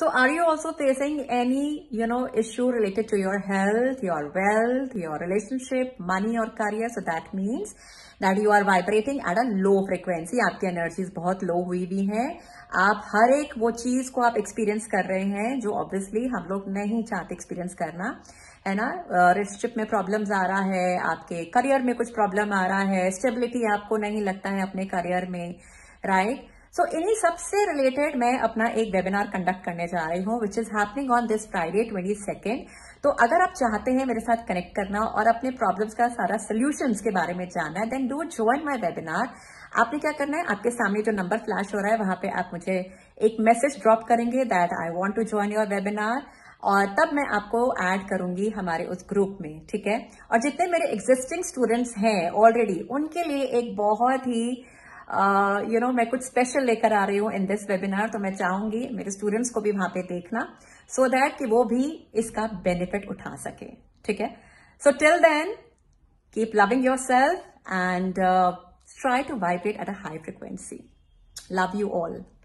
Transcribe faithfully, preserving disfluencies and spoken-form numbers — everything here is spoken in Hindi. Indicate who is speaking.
Speaker 1: So are you also facing any, you know, issue related to your health, your wealth, your relationship, money or career? So that means that you are vibrating at a low frequency. आपकी एनर्जीज बहुत लो हुई भी हैं. आप हर एक वो चीज को आप एक्सपीरियंस कर रहे हैं जो ऑब्वियसली हम लोग नहीं चाहते एक्सपीरियंस करना, है ना. रिलेशनशिप में प्रॉब्लम्स आ रहा है, आपके करियर में कुछ प्रॉब्लम आ रहा है, स्टेबिलिटी आपको नहीं लगता है अपने करियर में, राइट. सो so, इन्हीं सबसे रिलेटेड मैं अपना एक वेबिनार कंडक्ट करने जा रही हूँ which is happening on this Friday twenty second. तो अगर आप चाहते हैं मेरे साथ कनेक्ट करना और अपने प्रॉब्लम्स का सारा सोल्यूशंस के बारे में जानना है, then do join my webinar. आपने क्या करना है, आपके सामने जो नंबर फ्लैश हो रहा है वहां पे आप मुझे एक मैसेज ड्रॉप करेंगे that I want to join your webinar, और तब मैं आपको ऐड करूंगी हमारे उस ग्रुप में, ठीक है. और जितने मेरे एग्जिस्टिंग स्टूडेंट्स हैं ऑलरेडी, उनके लिए एक बहुत ही यू नो मैं कुछ स्पेशल लेकर आ रही हूँ इन दिस वेबिनार. तो मैं चाहूंगी मेरे स्टूडेंट्स को भी वहां पे देखना, सो so दैट कि वो भी इसका बेनिफिट उठा सके, ठीक है. So till then keep loving yourself and try to vibrate at a high frequency. Love you all.